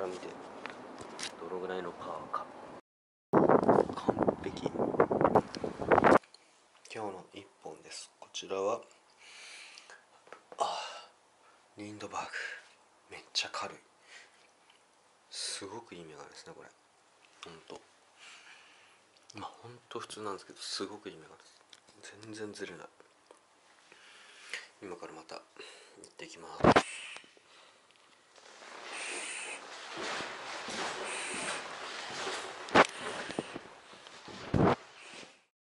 から見てどのぐらいのパワーか。完璧。今日の1本です。こちらはリンドバーグ。めっちゃ軽い。すごくいいメガネですねこれ。ほんと普通なんですけど、すごくいいメガネです。全然ずれない。今からまた行ってきます。